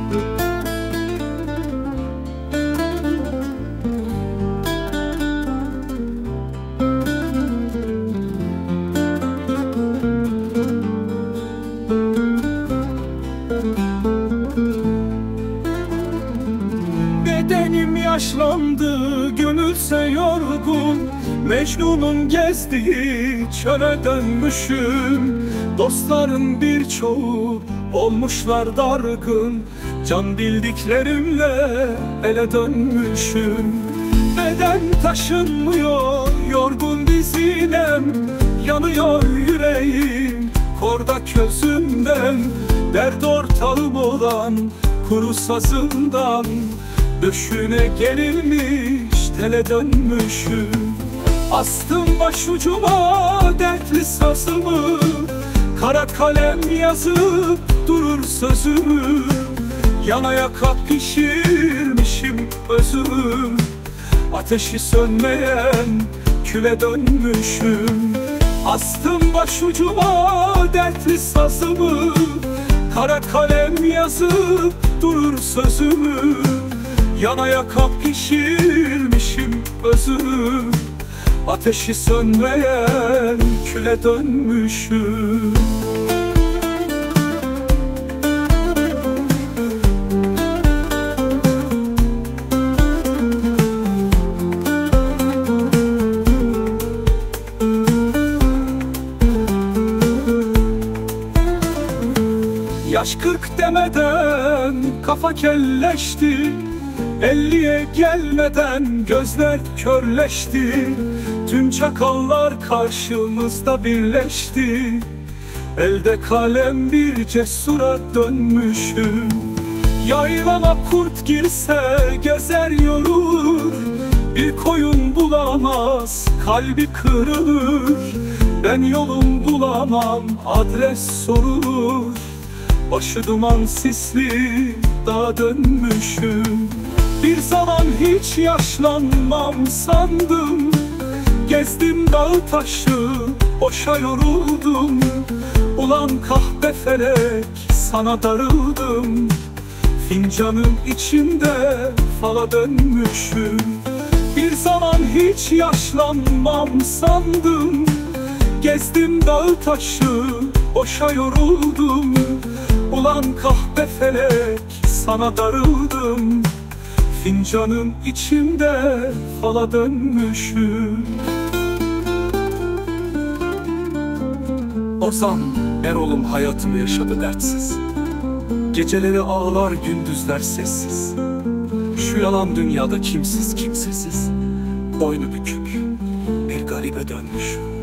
Bedenim yaşlandı, gönülse yorgun. Mecnun'un gezdiği çöle dönmüşüm. Dostların birçoğu olmuşlar dargın. Can bildiklerimle ele dönmüşüm. Beden taşınmıyor, yorgun dizinem. Yanıyor yüreğim, korda közümden. Dert ortağım olan kuru sazından döşüne gerilmiş tele dönmüşüm. Astım başucuma dertli sazımı, kara kalem yazıp durur sözümü. Yana yaka pişirmişim özümü, ateşi sönmeyen küle dönmüşüm. Astım başucuma dertli sazımı, kara kalem yazıp durur sözümü. Yana yaka pişirmişim özümü, ateşi sönmeyen küle dönmüşüm. Yaş 40 demeden kafa kelleşti, 50'ye gelmeden gözler körleşti. Tüm çakallar karşımızda birleşti. Elde kalem bir cesura dönmüşüm. Yaylana kurt girse gezer yorulur. Bir koyun bulamaz, kalbi kırılır. Ben yolum bulamam, adres sorulur. Başı duman sisli dağa dönmüşüm. Bir zaman hiç yaşlanmam sandım. Gezdim dağı taşı, boşa yoruldum. Ulan kahpe felek, sana darıldım. Fincanın içinde fala dönmüşüm. Bir zaman hiç yaşlanmam sandım. Gezdim dağı taşı, boşa yoruldum. Ulan kahpe felek, sana darıldım. Fincanın içinde fala dönmüşüm. Ozan Erol'um hayatımı yaşadı dertsiz. Geceleri ağlar, gündüzler sessiz. Şu yalan dünyada kimsiz kimsesiz, boynu bükük bir garibe dönmüş.